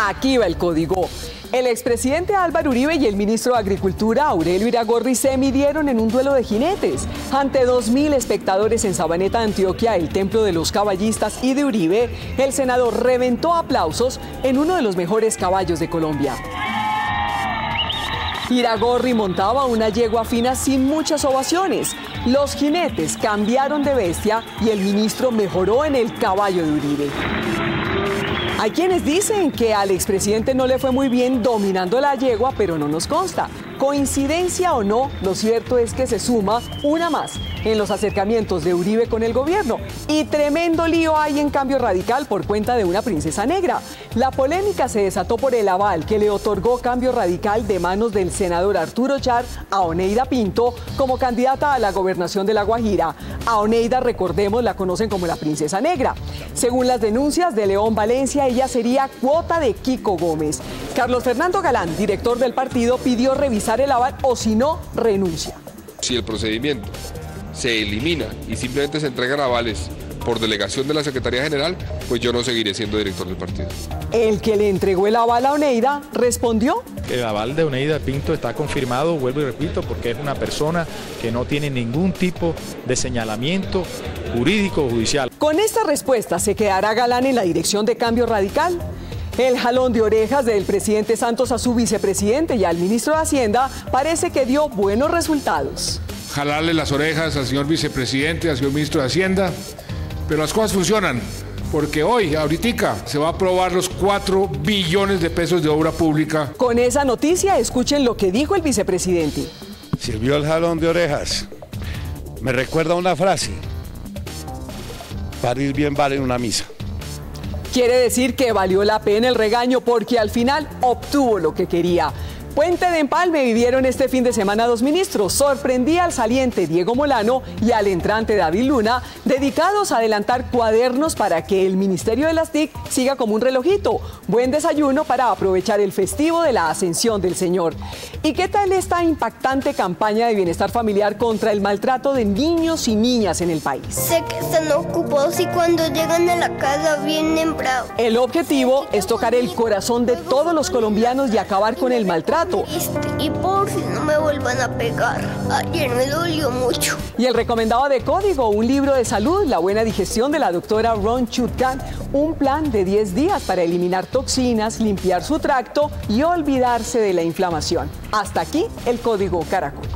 Aquí va el código. El expresidente Álvaro Uribe y el ministro de Agricultura, Aurelio Iragorri, se midieron en un duelo de jinetes. Ante 2.000 espectadores en Sabaneta, Antioquia, el templo de los caballistas y de Uribe, el senador reventó aplausos en uno de los mejores caballos de Colombia. Iragorri montaba una yegua fina sin muchas ovaciones. Los jinetes cambiaron de bestia y el ministro mejoró en el caballo de Uribe. Hay quienes dicen que al expresidente no le fue muy bien dominando la yegua, pero no nos consta. Coincidencia o no, lo cierto es que se suma una más en los acercamientos de Uribe con el gobierno. Y tremendo lío hay en Cambio Radical por cuenta de una princesa negra. La polémica se desató por el aval que le otorgó Cambio Radical de manos del senador Arturo Char a Oneida Pinto como candidata a la gobernación de La Guajira. A Oneida, recordemos, la conocen como la princesa negra. Según las denuncias de León Valencia, ella sería cuota de Kiko Gómez. Carlos Fernando Galán, director del partido, pidió revisar el aval o si no, renuncia. Si el procedimiento se elimina y simplemente se entregan avales por delegación de la Secretaría General, pues yo no seguiré siendo director del partido. El que le entregó el aval a Oneida respondió. El aval de Oneida Pinto está confirmado, vuelvo y repito, porque es una persona que no tiene ningún tipo de señalamiento jurídico o judicial. Con esta respuesta, ¿se quedará Galán en la dirección de Cambio Radical? El jalón de orejas del presidente Santos a su vicepresidente y al ministro de Hacienda parece que dio buenos resultados. Jalarle las orejas al señor vicepresidente, al señor ministro de Hacienda, pero las cosas funcionan, porque hoy, ahorita, se va a aprobar los 4 billones de pesos de obra pública. Con esa noticia, escuchen lo que dijo el vicepresidente. Sirvió el jalón de orejas. Me recuerda una frase: parir bien vale una misa. Quiere decir que valió la pena el regaño porque al final obtuvo lo que quería. Puente de Empalme vivieron este fin de semana 2 ministros. Sorprendía al saliente Diego Molano y al entrante David Luna, dedicados a adelantar cuadernos para que el Ministerio de las TIC siga como un relojito. Buen desayuno para aprovechar el festivo de la Ascensión del Señor. ¿Y qué tal esta impactante campaña de bienestar familiar contra el maltrato de niños y niñas en el país? Sé que están ocupados y cuando llegan a la casa vienen bravos. El objetivo es tocar el corazón de todos los colombianos y acabar con el maltrato. Y por si no me vuelvan a pegar. Ayer me dolió mucho. Y el recomendado de Código, un libro de salud, la buena digestión de la doctora Ron Chutkan, un plan de 10 días para eliminar toxinas, limpiar su tracto y olvidarse de la inflamación. Hasta aquí el Código Caracol.